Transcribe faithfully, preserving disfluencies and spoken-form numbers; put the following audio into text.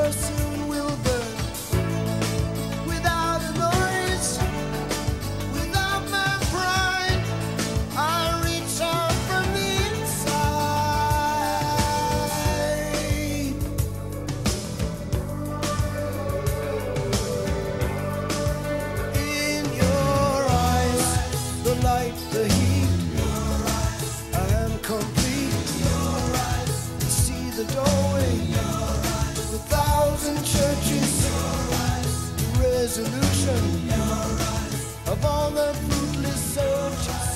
fire soon will burn without a noise, without my pride. I reach out from the inside. In your eyes, the light, the heat, I am complete. See the doorway, the thousand churches, the resolution of all the fruitless searches.